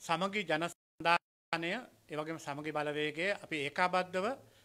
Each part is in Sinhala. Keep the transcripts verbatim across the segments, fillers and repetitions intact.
සමගි ජන සන්ධානය ඒ වගේම සමගි බලවේගය අපි ඒකාබද්ධව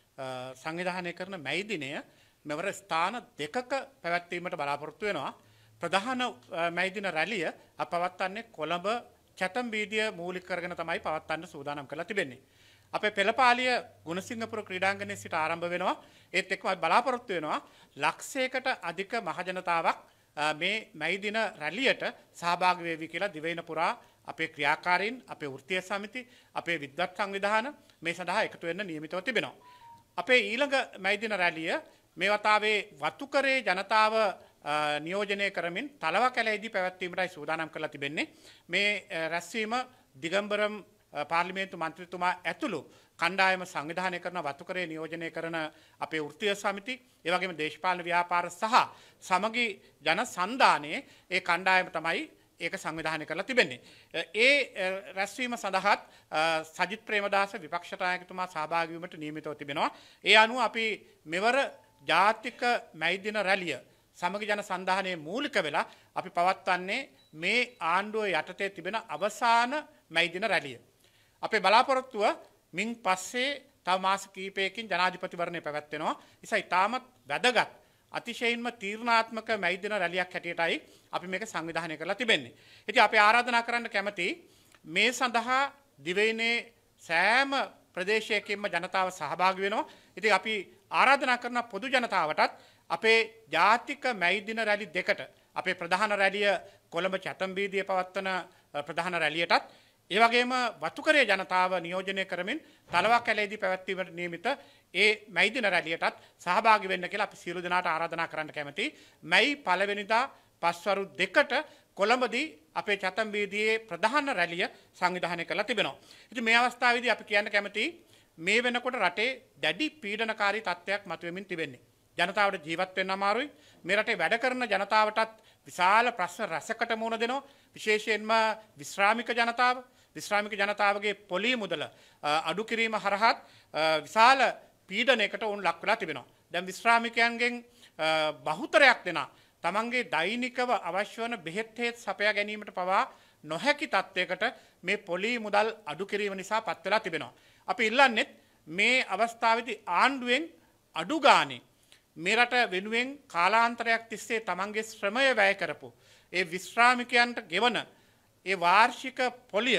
සංවිධානය කරන මැයි දිනය මෙවර ස්ථාන දෙකක පැවැත්වීමට බලාපොරොත්තු වෙනවා. ප්‍රධාන මැයි දින රැළිය අප පවත්වන්නේ කොළඹ චැතම් වීදිය මූලික කරගෙන තමයි පවත්වන්න සූදානම් කරලා තිබෙන්නේ. අපේ පෙළපාලිය ගුණසිංහපුර ක්‍රීඩාංගණයේ සිට ආරම්භ වෙනවා. ඒත් එක්කම බලාපොරොත්තු වෙනවා ලක්ෂයකට අධික මහජනතාවක් මේ මැයි දින රැළියට සහභාගී වෙවි කියලා දිවයින පුරා අපේ ක්‍රියාකාරීන්, අපේ වෘත්තීය සමිති, අපේ විද්වත් සංවිධාන මේ සඳහා එකතු වෙන්න නියමිතව තිබෙනවා. අපේ ඊළඟ මැයි දින රැළිය මේ වතාවේ වතුකරේ ජනතාව නියෝජනය කරමින් තලවකැලේදී පැවැත්වීමටයි සූදානම් කරලා තිබෙන්නේ. මේ රැස්වීම දිගම්බරම් පාර්ලිමේන්තු මන්ත්‍රීතුමා ඇතුළු කණ්ඩායම සංවිධානය කරන වතුකරේ නියෝජනය කරන අපේ වෘත්තීය සමිති, ඒ වගේම දේශපාලන ව්‍යාපාර සහ සමගි ජන සන්ධානයේ ඒ කණ්ඩායම තමයි ඒක සංවිධානය කරලා තිබෙන්නේ. ඒ රැස්වීම සඳහාත් සජිත් ප්‍රේමදාස විපක්ෂ නායකතුමා සහභාගී වීමට නියමිතව තිබෙනවා. ඒ අනුව අපි මෙවර ජාතික මැයි දින රැළිය සමගි ජන සන්ධානයේ මූලික වෙලා අපි පවත්වන්නේ මේ ආණ්ඩුව යටතේ තිබෙන අවසාන මැයි දින රැළිය. අපේ බලාපොරොත්තුව මින් පස්සේ තව මාස කිහිපයකින් ජනාධිපතිවරණය පැවැත්වෙනවා. නිසා ඉතාමත් වැදගත් අතිශයින්ම තීරණාත්මක මැයි දින රැළියක් හැටියටයි අපි මේක සංවිධානය කරලා තිබෙන්නේ. ඉතින් අපි ආරාධනා කරන්න කැමති මේ සඳහා දිවයිනේ සෑම ප්‍රදේශයකින්ම ජනතාව සහභාගී වෙනවා. ඉතින් අපි ආරාධනා කරන පොදු ජනතාවටත් අපේ ජාතික මැයි දින රැළි දෙකට අපේ ප්‍රධාන රැළිය කොළඹ චැතම් වීදියේ පවත්වන ප්‍රධාන රැළියටත් ඒ වගේම වතුකරේ ජනතාව නියෝජනය කරමින් තලවකැලේදී පැවැත්වීමට නියමිත ඒ මැයි දින රැළියටත් සහභාගී වෙන්න කියලා අපි සියලු දෙනාට ආරාධනා කරන්න කැමතියි. මැයි පළවෙනිදා පස්වරු දෙකට කොළඹදී අපේ චැතම් වීදියේ ප්‍රධාන රැළිය සංවිධානය කරලා තිබෙනවා. ඉතින් මේ අවස්ථාවේදී අපි කියන්න කැමතියි මේ වෙනකොට රටේ දැඩි පීඩනකාරී තත්ත්වයක් මතුවෙමින් තිබෙන්නේ. ජනතාවට ජීවත් වෙන්න අමාරුයි. මේ රටේ වැඩ කරන ජනතාවටත් විශාල ප්‍රශ්න රැසකට මුහුණ දෙනවා. විශේෂයෙන්ම විශ්‍රාමික ජනතාව, විශ්‍රාමික ජනතාවගේ පොලී මුදල අඩු කිරීම හරහා විශාල පීඩනයකට උන් ලක් වෙලා තිබෙනවා. දැන් විශ්‍රාමිකයන්ගෙන් බහුතරයක් දෙනා තමන්ගේ දෛනිකව අවශ්‍ය වන බෙහෙත් හේත් සපයා ගැනීමට පවා නොහැකි තත්ත්වයකට මේ පොලී මුදල් අඩු කිරීම නිසා පත් වෙලා තිබෙනවා. අපි ඉල්ලන්නේ මේ අවස්ථාවේදී ආණ්ඩුවෙන් අඩු ගානේ මේ රට වෙනුවෙන් කාලාන්තරයක් තිස්සේ තමන්ගේ ශ්‍රමය වැය කරපු ඒ විශ්‍රාමිකයන්ට ගෙවන ඒ වාර්ෂික පොලිය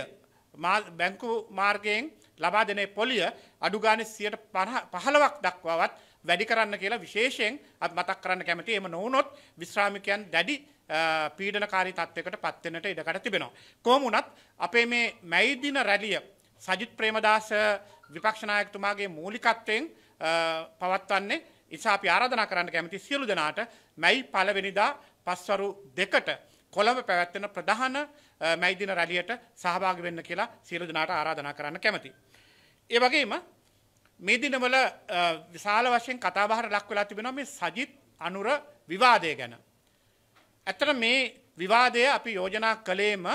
බැංකු මාර්ගයෙන් ලබා දෙන පොලිය අඩු ගානේ සියයට පහළොවක් දක්වාවත් වැඩි කරන්න කියලා විශේෂයෙන් අපි මතක් කරන්න කැමතියි. එහෙම නොවුනොත් විශ්‍රාමිකයන් දැඩි පීඩනකාරී තත්ත්වයකට පත් වෙන්නට ඉඩකඩ තිබෙනවා. කොහොම වුණත් අපේ මේ මැයි දින රැළිය සජිත් ප්‍රේමදාස විපක්ෂ නායකතුමාගේ මූලිකත්වයෙන් පවත්වන්නේ. නිසා අපි ආරාධනා කරන්න කැමති සියලු දෙනාට මැයි පළවෙනිදා පස්වරු දෙකට කොළඹ පැවැත්වෙන ප්‍රධාන මැයි දින රැළියට සහභාගී වෙන්න කියලා සියලු දෙනාට ආරාධනා කරන්න කැමතියි. ඒ වගේම මේ දිනවල විශාල වශයෙන් කතාබහට ලක් වෙලා තිබෙනවා මේ සජිත් අනුර විවාදය ගැන. ඇත්තට මේ විවාදය අපි යෝජනා කළේම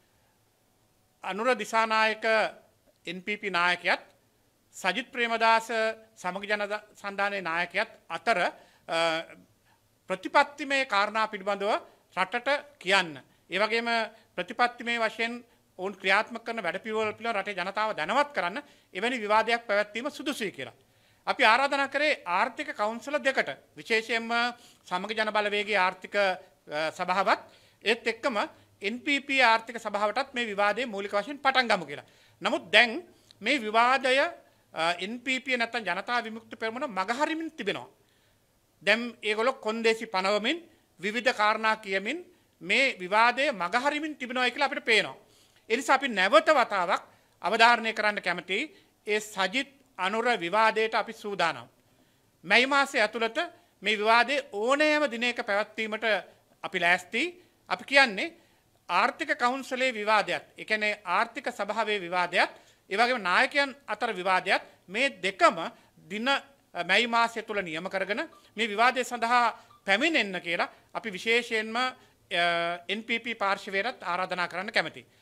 Anura Dissanayake N P P නායකයාත් සජිත් ප්‍රේමදාස සමගි ජන සන්ධානයේ නායකයාත් අතර ප්‍රතිපත්තිමය කාරණා පිළිබඳව රටට කියන්න. ඒ වගේම ප්‍රතිපත්තිමය වශයෙන් ඔවුන් ක්‍රියාත්මක කරන වැඩපිළිවෙළ පිළිබඳව රටේ ජනතාව දැනවත් කරන්න එවැනි විවාදයක් පැවැත්වීම සුදුසුයි කියලා. අපි ආරාධනා කරේ ආර්ථික කවුන්සිල දෙකට, විශේෂයෙන්ම සමගි ජන බලවේගයේ ආර්ථික සභාවත් ඒත් එක්කම එන් පී පී ආර්ථික සභාවටත් මේ විවාදයේ මූලික වශයෙන් පටන් ගමු කියලා. නමුත් දැන් මේ විවාදය එන් පී පී නැත්නම් ජනතා විමුක්ති පෙරමුණ මගහරිමින් තිබෙනවා. දැන් ඒගොල්ලෝ කොන්දේසි පනවමින් විවිධ කාරණා කියමින් මේ විවාදය මගහරිමින් තිබෙනවා කියලා අපිට පේනවා. ඒ නිසා අපි නැවත වතාවක් අවධාරණය කරන්න කැමතියි ඒ සජිත් අනුර විවාදයට අපි සූදානම්. මැයි මාසයේ ඇතුළත මේ විවාදයේ ඕනෑම දිනයක පැවැත්වීමට අපි ලෑස්ති. අපි කියන්නේ ආර්ථික කවුන්සිලේ විවාදයක්, ඒ කියන්නේ ආර්ථික සභාවේ විවාදයක්, ඒ වගේම නායකයන් අතර විවාදයක්, මේ දෙකම දින මැයි මාසය තුල නියම කරගෙන මේ විවාදය සඳහා පැමිණෙන්න කියලා අපි විශේෂයෙන්ම එන් පී පී පාර්ශවයට ආරාධනා කරන්න කැමතියි.